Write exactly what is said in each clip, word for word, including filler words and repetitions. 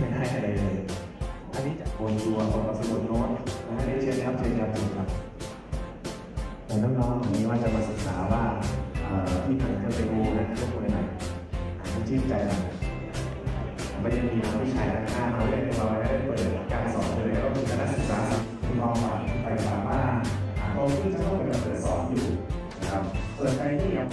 ไม่ให้อะไรเลยอันนี้จะโอนตัวของสมุดโน้ตนะได้เชิญครับเชิญครับเชิญครับแต่น้องๆอย่างนี้ว่าจะมาศึกษาว่าที่ผ่านจะไปดูนะทุกคนเลยนะมันชื่นใจนะไม่ได้มีวิชาการห้าเราได้เราได้เปิดการสอนเลยแล้วก็มีคณะศึกษาที่มองมาไปสามารถเขาเพิ่งจะต้องเป็นเปิดสอนอยู่นะครับส่วนใครที่ยัง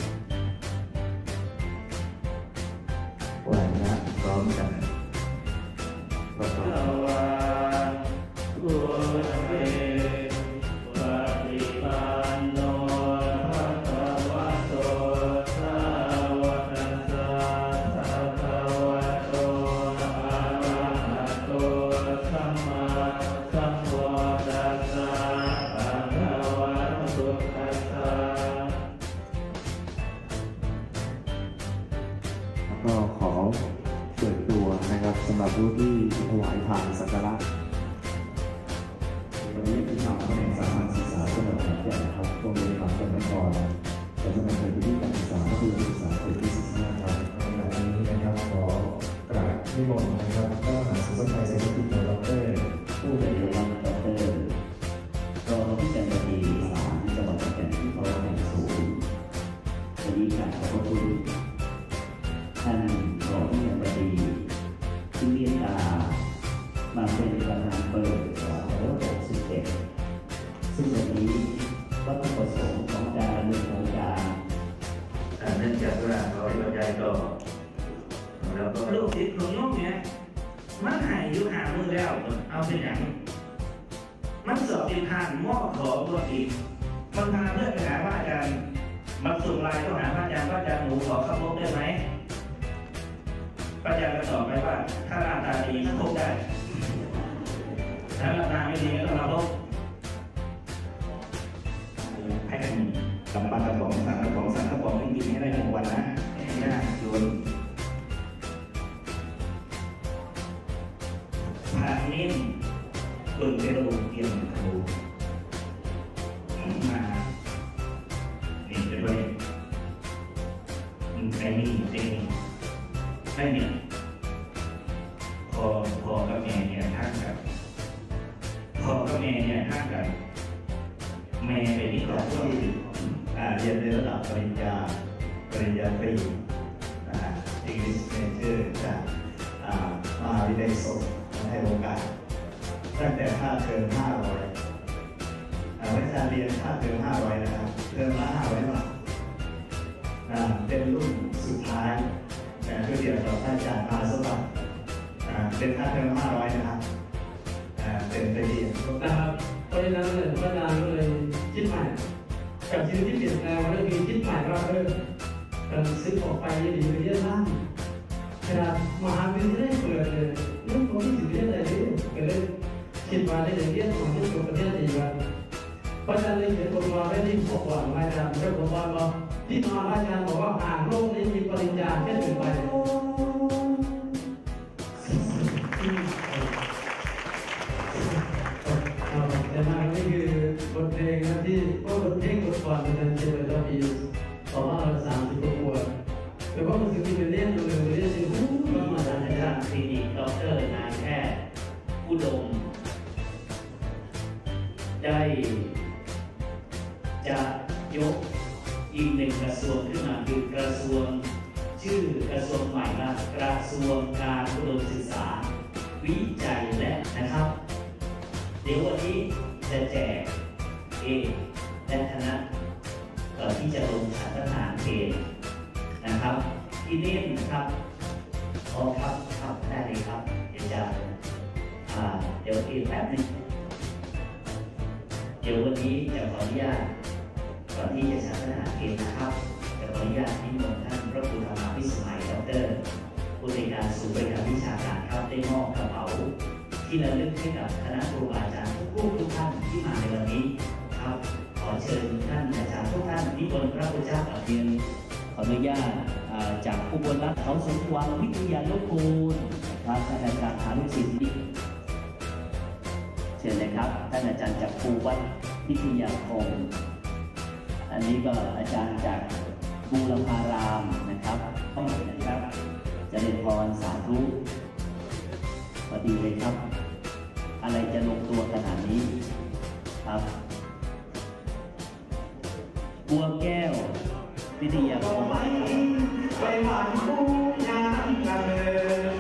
วันนะพร้อมกันเราพร้อมกุศลเวปฏิปันโนภะคะวะโตสาวกสัพพะวะโตอะระหะโตสัมมาสัมพุทธัสสะภะคะวะโตตัสสะก็ขอเปิดตัวนะครับสำหรับผู้ที่ถวายทานสักการะวันนี้เป็นข่าวแผนกสามัญศึกษาจังหวัดขอนแก่นนะครับตรงนี้ครับเป็นนครเราจะเป็นพื้นที่การศึกษาก็คือศึกษาเป็นที่สิบห้าครับในวันนี้นะครับขอกราบนิมนต์นะครับก็หาสุภชัยเศรษฐกิจดรผู้บริหารดรรองผู้จัดการดีสามจังหวัดขอนแก่นที่เขาแห่งสูงวันนี้การขอบคุณท่านรองผู้จัดการดีที่เรียนตามาเป็นประธานเปิดสองร้อยหกสิบเอ็ดซึ่งวันนี้วัตถุประสงค์ของการดำเนินโครงการเนื่องจากว่าเราเข้าใจก็แล้วก็ลูกศิษย์ของโยมเนี่ยมันหายอยู่หามือแล้วเอาเป็นอย่างมันสอบเป็นทานมอขอตัวอีกมันพาเพื่อนไปหาว่าอาจารย์มาส่งไลน์ก็หาว่าอาจารย์ว่าอาจารย์หนูขอเข้าพบได้ไหมอาจารย์ก็ตอบไปว่าถ้าหน้าตาดีก็พบได้ถ้าหน้าตาไม่ดีก็ต้องมาพบให้กันกำปั้นกระป๋องสั่งกระป๋องสั่งกระป๋องจริงๆให้ได้หนึ่งวันนะนี่นะโยนพานิ่มเปิดเป็นระบบเกียร์ครูมานี่เป็นประเด็นไอ้นี่ไอ้นี่ได้เนี่ยพอพอกับแม่เนี่ยท่านกับพอกับแม่เนี่ยท่านกับแม่เป็นนี่ก่อนที่เรียนในระดับปริญญาปริญญาตรีอังกฤษเมเจอร์จากมหาวิทยาลัยสงฆ์ให้โอกาสตั้งแต่ค่าเทอมห้าร้อยวิชาเรียนค่าเทอมห้าร้อยนะครับเทอมละห้าร้อยบาทเป็นรุ่นสุดท้ายเพื่อเดียวกับท่านอาจารย์มาสบัติเป็นค่าเทอมห้าร้อยนะครับเป็นไปดีนะครับเพราะฉะนั้นเลยอาจารย์ก็เลยคิดใหม่กับชีวิตที่เปลี่ยนแปลงก็คือคิดใหม่ว่าเออเราซื้อออกไปยังดีไปเยอะมากขนาดมหาวิทยาลัยเปิดเลยรุ่นของที่สิบเรียนอะไรนี่ก็เลยคิดมาได้อย่างเรียนของที่ตัวประเทศอีกวันเพราะฉะนั้นเลยเขียนบทความไว้ที่บอกว่าอาจารย์เจ้าบทความบอกที่มาอาจารย์บอกว่าอ่านโลกนี้มีปริญญาแค่หนึ่งใบแต่มานี่คือบทเพลงนะที่ก็บทเพลงบทก่อนเป็นเจริญปีสองพันห้าร้อยสามสิบกว่าแต่ว่ามันคือเป็นเรื่องเรื่องเรื่องที่รู้มาจากอาจารย์คลินิกด็อกเตอร์นายแพทย์ผู้ดมได้จะยกอีกหนึ่งกระทรวงขึ้นมาคือกระทรวงชื่อกระทรวงใหม่ละกระทรวงการอุดมศึกษาวิจัยและนะครับเดี๋ยววันนี้จะแจกเองและคณะก่อนที่จะลงฉันทหารเกณฑ์นะครับที่นี่นะครับอ๋อครับครับได้เลยครับเดี๋ยวจะอ่าเดี๋ยวอีกแป๊บนึงเดี๋ยววันนี้จะขออนุญาตก่อนที่จะฉันทหารเกณฑ์นะครับจะขออนุญาตนิมนต์ท่านพระครูธรรมาภิสมัยดรผู้ในการศูนย์บริหารวิชาการครับได้มอบกระเป๋าที่ระลึกให้กับคณะครูอาจารย์ทุกผู้ทุกท่านที่มาในวันนี้ครับขอเชิญท่านอาจารย์ทุกท่านนิมนต์พระพุทธเจ้ากับเรียนขออนุญาตจากอุบลรัตน์เขาสมหวังวิทยานุกูลครับท่านอาจารย์ฐานุสิทธิ์เชิญเลยครับท่านอาจารย์จากภูวัดพิทยาคมอันนี้ก็อาจารย์จากบูรพารามนะครับต้องเห็นนะครับเจริญพรสาธุดีเลยครับอะไรจะลงตัวขนาดนี้ครับบัวแก้ววิทยาคมไปผ่านคู่งานกันเลย